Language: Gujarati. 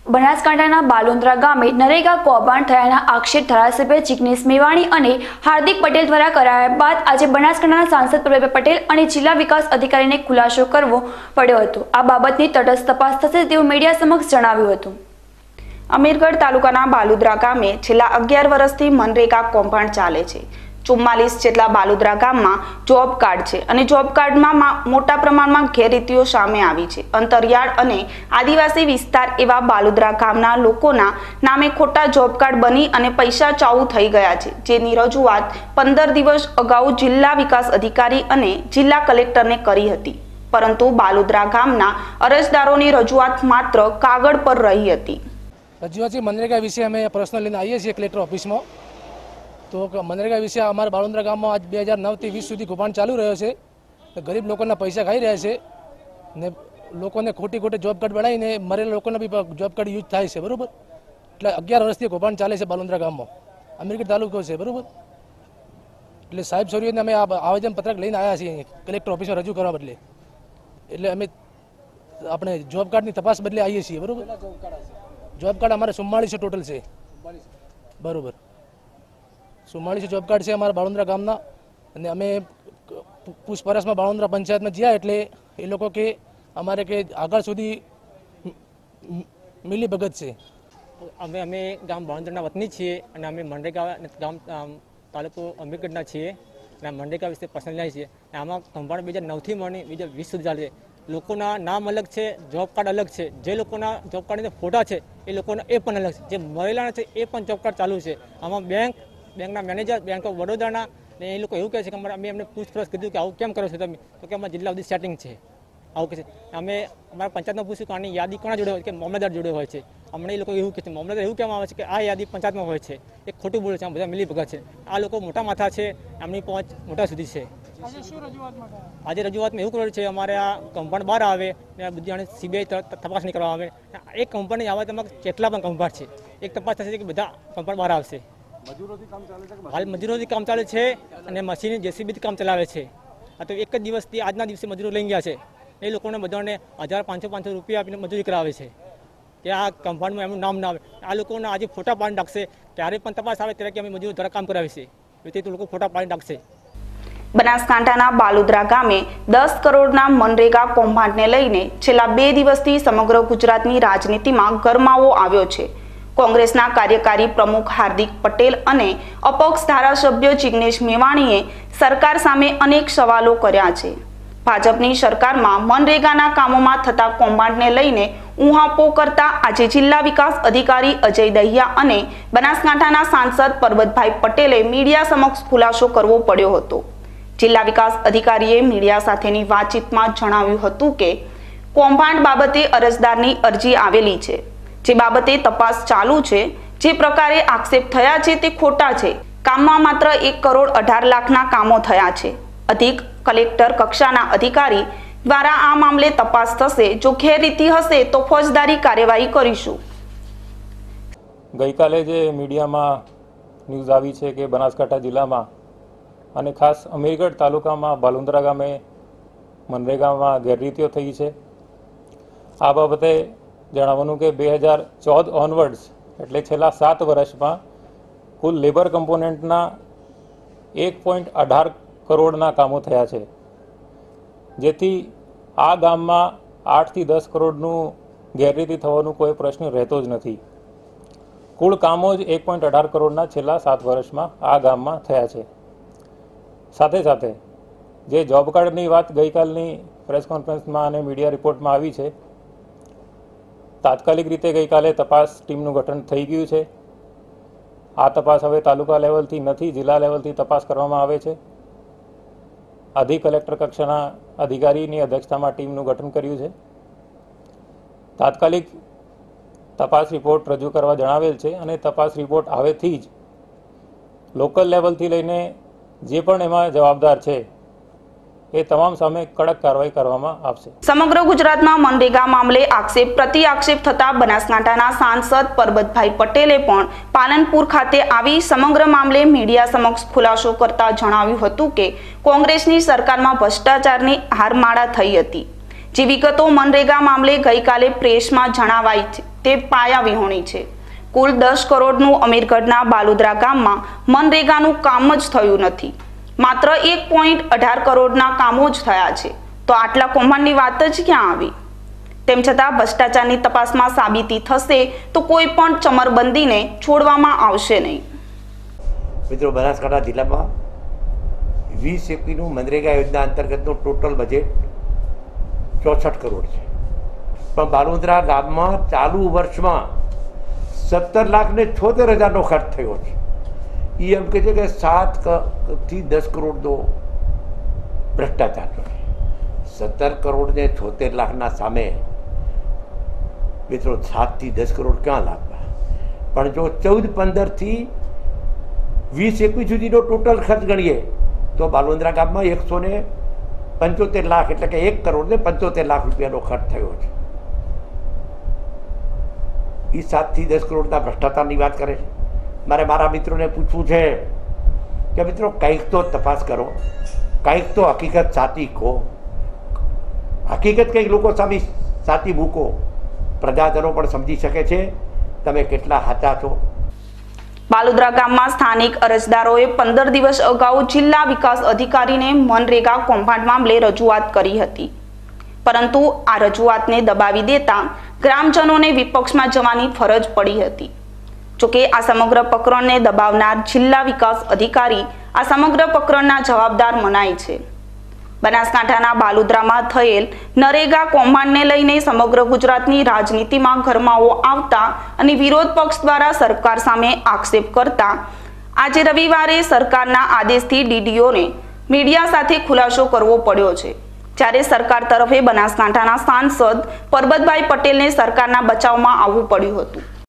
બનાસકાંઠાના બાલુંદ્રા ગામે નરેગા કૌભાંડ થયાના આક્ષેપ ધારાસભ્ય જિગ્નેશ મેવાણી અને હાર્દિક પટેલ દ્વારા કરાયા બાદ આજે બનાસકાંઠાના સાંસદ પ્રવીણ પટેલ અને જિલ્લા વિકાસ અધિકારીને ખુલાસો કરવો પડ્યો હતો। આ બાબતની તટસ્થ તપાસ થશે તેવું મીડિયા સમક્ષ જણાવ્યું હતું। અમીરગઢ તાલુકાના બાલુદ્રા ગામે છેલ્લા 11 વર્ષથી મનરેગા કૌભાંડ ચાલે છે। 44 જેટલા બાલુદ્રા ગામમાં જોબ કાર્ડ છે અને જોબ કાર્ડમાં મોટા પ્રમાણમાં ગેરરીતિઓ સામે આવી છે। અંતરિયાળ અને આદિવાસી વિસ્તાર એવા બાલુદ્રા ગામના લોકોના નામે ખોટા જોબ કાર્ડ બની અને પૈસા ચાઉ થઈ ગયા છે, જેની રજૂઆત 15 દિવસ અગાઉ જિલ્લા વિકાસ અધિકારી અને જિલ્લા કલેક્ટરને કરી હતી, પરંતુ બાલુદ્રા ગામના અરજદારોની રજૂઆત માત્ર કાગળ પર રહી હતી। રજૂઆત મનરેગા વિશે અમે પ્રશ્ન લઈને આવીએ છીએ કલેક્ટર ઓફિસમાં। तो मनरेगा विषय अमरा बालुंद्रा गाम में आज 2009 થી 20 सुधी कौभांड चालू रह्यो छे। गरीब लोकोना पैसा खाई रह्या छे ने लोकोने खोटी खोटी जॉब कार्ड बनावीने मरेला लोकोना भी जॉब कार्ड यूज थाय छे, बरोबर। એટલે 11 વર્ષથી कौभांड चाले छे बालुंद्रा गाम में, अमीरगढ़ तालुको छे, बरोबर। એટલે साहेब श्रीओने अमे आवेदन पत्रक लईने आव्या छीए कलेक्टर ऑफिस में रजू करवा बदले। એટલે अमे આપણે जॉब कार्ड ની तपास बदले आવીએ છીએ, बरोबर। जॉब कार्ड अमारे 44 टोटल छे, बरोबर। 44 जॉब कार्ड है अमरा बालुंद्रा गामना अने अमे पूछपरछ में बालुंद्रा पंचायत में ज्या एटले ए लोको के अमारे के आगळ सुधी मिली भगत छे। अमे अमे गाम बालुंद्राना वतनी छीए अने अमे मनरेगा गाम तालुको अमीरगढ़ना छीए अने मनरेगा विषे पर्सनल जाय छीए। आमां कौभांड 2009 થી मळी 2020 સુધી चाले छे। लोकोना नाम अलग है, जॉब कार्ड अलग है। जे लोकोना जॉब कार्ड फोटा है ए लोकोना ए पण अलग है। जे मरेला छे ए पण जॉब कार्ड चालू है। आमां બેંકના મેનેજર બેંક ઓફ બરોડાના ને એ લોકો એવું કહે છે કે અમે એમને પૂછપરછ કીધું કે આવું કેમ કરો છો તમે, તો કે અમારા જિલ્લા સુધી સેટિંગ છે, આવું કહે છે। અમે અમારા પંચાયતમાં પૂછ્યું કે આની યાદી કોના જોડે હોય, કે મામલતદાર જોડે હોય છે। અમને એ લોકો એવું કહે છે, મામલતદાર એવું કહેવામાં આવે છે કે આ યાદી પંચાયતમાં હોય છે, એ ખોટું બોલે છે, આ બધા મિલી ભગત છે। આ લોકો મોટા માથા છે, એમની પહોંચ મોટા સુધી છે। આજે રજૂઆતમાં એવું કર્યું છે અમારે આ કૌભાંડ બહાર આવે ને બધી સીબીઆઈ તપાસ નહીં કરવામાં આવે। એક કૌભાંડ આવે તેમાં કેટલા પણ કૌભાંડ છે, એક તપાસ થશે કે બધા કૌભાંડ બહાર આવશે। हाल मजूरों काम चाले छे अने मशीन जेसीबी काम चलावे छे। आ तो एक ज दिवसथी आजना दिवसे मजूरो लई गया छे। ए लोकोने बधाने 1500 रुपया आपीने मजूरी करावे छे के आ कौभांड में एमनुं नाम ना आवे। आ लोकोने आज फोटा पाडी नाखशे, त्यारे पण तपास आवे त्यारे के अमे मजूरो द्वारा काम करावीशे, एते तो लोको फोटा पाडी नाखशे। बनासकांठाना बालुद्रा गामे 10 करोड़ना मनरेगा कौभांडने लईने छेल्ला 2 दिवसथी समग्र गुजरातनी राजनीतिमां गरमावो आव्यो छे। कांग्रेसना कार्यकारी प्रमुख हार्दिक पटेल अने अपक्ष धारासभ्य जिग्नेश मेवाणीए सरकार सामे अनेक सवालों कर्या छे। भाजपनी सरकारमां मनरेगाना कामोमां थता कौभांडने लईने ऊहापो करता आजे जिल्ला विकास अधिकारी अजय दहिया अने बनासकांठाना सांसद परबतभाई पटेले मीडिया समक्ष खुलासो करवो पड्यो हतो। जिल्ला विकास अधिकारीए मीडिया साथेनी वातचीतमां जणाव्युं हतुं के कौभांड बाबते अरजदारनी अरजी आवेली छे, जे बाबते तपास चालू है। जे प्रकारे आक्षेप थया छे ते खोटा छे। काममां मात्र 1 करोड़ 18 लाखना कामो थया छे। अधिक कलेक्टर कक्षाना अधिकारी द्वारा आ मामले तपास थशे। जो गैररीति हशे तो फौजदारी कार्यवाही करीशुं। गईकाले जे मीडियामां न्यूज आवी छे के बनासकांठा जिल्लामां अने खास अमीरगढ़ तालुकामां बालुंद्रा गामे मनरेगामां गैररीतिओ थई छे। आ बाबते जणावવાનું કે 2014 ઓનવર્ડ્સ એટલે છેલ્લા 7 વર્ષમાં કુલ લેબર કમ્પોનન્ટના 1.18 કરોડના કામો થયા છે, જેથી આ ગામમાં 8 થી 10 કરોડનું ગેરરીતિ થવાનો કોઈ પ્રશ્ન રહેતો જ નથી। કુલ કામો જ 1.18 કરોડના છેલ્લા 7 વર્ષમાં આ ગામમાં થયા છે। સાથે સાથે જે જોબ કાર્ડની વાત ગઈકાલની પ્રેસ કોન્ફરન્સમાં અને મીડિયા રિપોર્ટમાં આવી છે, तात्कालिक रीते गई काले तपास टीमનું ગઠન થઈ ગયું છે। આ તપાસ હવે તાલુકા લેવલથી નથી, જિલ્લા લેવલથી તપાસ કરવામાં આવે છે। અધિક કલેક્ટર કક્ષાના અધિકારીની અધ્યક્ષતામાં ટીમનું ગઠન કર્યું છે। તાત્કાલિક તપાસ રિપોર્ટ રજૂ કરવા જણાવેલ છે અને તપાસ રિપોર્ટ આવેથી જ લોકલ લેવલથી લઈને જે પણ એમાં જવાબદાર છે એ તમામ સામે કડક કાર્યવાહી કરવામાં આવશે। समग्र गुजरातમાં मनरेगा मामले आक्षेप प्रति आक्षेप थता बनासकांठाना सांसद परबतभाई पटेले पण पालनपुर खाते आवी समग्र मामले मीडिया समक्ष खुलासो करता जणाव्युं हतुं के कांग्रेसनी सरकारमां भ्रष्टाचारनी हारमाळा थई हती। जे विगतो मनरेगा मामले गईकाले प्रेसमां जणावाई તે પાયાવિહોણી છે. કુલ 10 કરોડનું અમીરગઢના બાલુદ્રા ગામમાં મનરેગાનું કામ જ થયું નથી. માત્ર 1.18 કરોડના કામો જ થયા છે. તો આટલા કૌભાંડની વાત જ ક્યાં આવી? તેમ છતાં ભ્રષ્ટાચારની તપાસમાં સાબિતી થશે તો કોઈ પણ ચમરબંધીને છોડવામાં આવશે નહીં. મિત્રો, બનાસકાંઠા જિલ્લામાં 2021નું મનરેગા યોજના અંતર્ગતનું ટોટલ બજેટ 64 કરોડ છે. પણ બાલુદ્રા ગામમાં ચાલુ વર્ષમાં 17,76,000નો ખર્ચ થયો છે. એ એમ કહે છે કે 7 થી 10 કરોડનો ભ્રષ્ટાચાર છે. 17 કરોડ ને 76 લાખના સામે મિત્રો 7 થી 10 કરોડ ક્યાં લાગવા? પણ જો 14-15 થી 20-21 સુધીનો ટોટલ ખર્ચ ગણીએ તો બાલુદ્રા ગામમાં 175 લાખ એટલે કે 1 કરોડ ને 75 લાખ રૂપિયાનો ખર્ચ થયો છે. એ 7 થી 10 કરોડના ભ્રષ્ટાચારની વાત કરે છે. મારે મારા મિત્રોને પૂછવું છે કે મિત્રો કંઈક તો તપાસ કરો, કંઈક તો હકીકત સાચી કહો, હકીકત કંઈક લોકો સામે સાચી મૂકો. પ્રજાજનો પણ સમજી શકે છે તમે કેટલા સાચા છો. બાલુદ્રા ગામમાં સ્થાનિક અરજદારોએ 15 દિવસ અગાઉ જિલ્લા વિકાસ અધિકારીને મનરેગા કૌભાંડ મામલે રજૂઆત કરી હતી. પરંતુ આ રજૂઆતને દબાવી દેતા ગ્રામજનોને વિપક્ષમાં જવાની ફરજ પડી હતી. જોકે આ સમગ્ર પ્રકરણને દબાવનાર જિલ્લા વિકાસ અધિકારી આ સમગ્ર પ્રકરણના જવાબદાર મનાય છે. બનાસકાંઠાના બાલુદ્રામાં થયેલ નરેગા કૌભાંડને લઈને સમગ્ર ગુજરાતની રાજનીતિમાં ગરમાવો આવતા અને વિરોધ પક્ષ દ્વારા સરકાર સામે આક્ષેપ કરતા આજે રવિવારે સરકારના આદેશથી ડીડીઓને મીડિયા સાથે ખુલાસો કરવો પડ્યો છે. જ્યારે સરકાર તરફે બનાસકાંઠાના સાંસદ પરબતભાઈ પટેલને સરકારના બચાવમાં આવવું પડ્યું હતું.